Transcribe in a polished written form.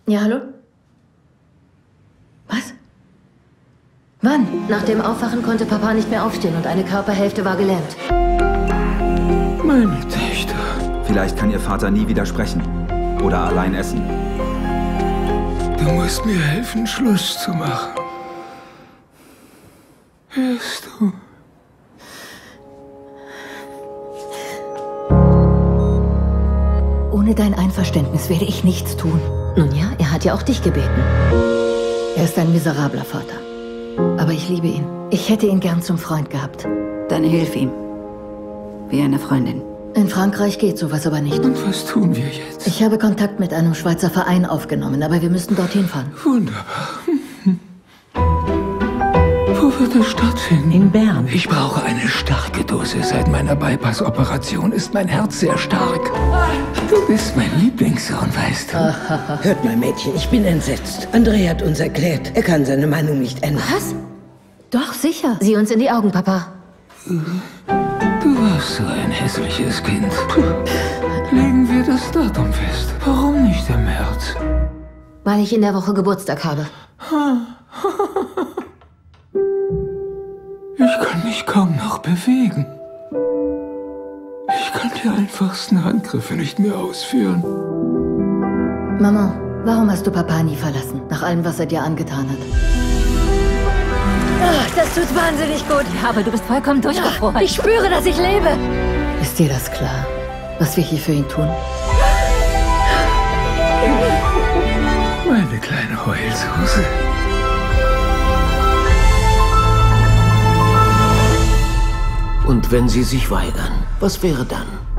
Ja, hallo? Was? Wann? Nach dem Aufwachen konnte Papa nicht mehr aufstehen und eine Körperhälfte war gelähmt. Meine Töchter. Vielleicht kann ihr Vater nie widersprechen. Oder allein essen. Du musst mir helfen, Schluss zu machen. Hörst du? Ohne dein Einverständnis werde ich nichts tun. Nun ja, er hat ja auch dich gebeten. Er ist ein miserabler Vater. Aber ich liebe ihn. Ich hätte ihn gern zum Freund gehabt. Dann hilf ihm. Wie eine Freundin. In Frankreich geht sowas aber nicht. Und was tun wir jetzt? Ich habe Kontakt mit einem Schweizer Verein aufgenommen, aber wir müssten dorthin fahren. Wunderbar. Wo wird es stattfinden? In Bern. Ich brauche eine starke Dose. Seit meiner Bypass-Operation ist mein Herz sehr stark. Du bist mein Lieblingssohn, weißt du. Hört mal, Mädchen, ich bin entsetzt. André hat uns erklärt, er kann seine Meinung nicht ändern. Was? Doch, sicher. Sieh uns in die Augen, Papa. Du warst so ein hässliches Kind. Legen wir das Datum fest. Warum nicht im März? Weil ich in der Woche Geburtstag habe. Ich kann mich kaum noch bewegen. Ich kann die einfachsten Handgriffe nicht mehr ausführen. Mama, warum hast du Papa nie verlassen? Nach allem, was er dir angetan hat. Ach, das tut wahnsinnig gut. Ja, aber du bist vollkommen durchgefroren. Ich spüre, dass ich lebe. Ist dir das klar, was wir hier für ihn tun? Meine kleine Heulsuse. Und wenn sie sich weigern, was wäre dann?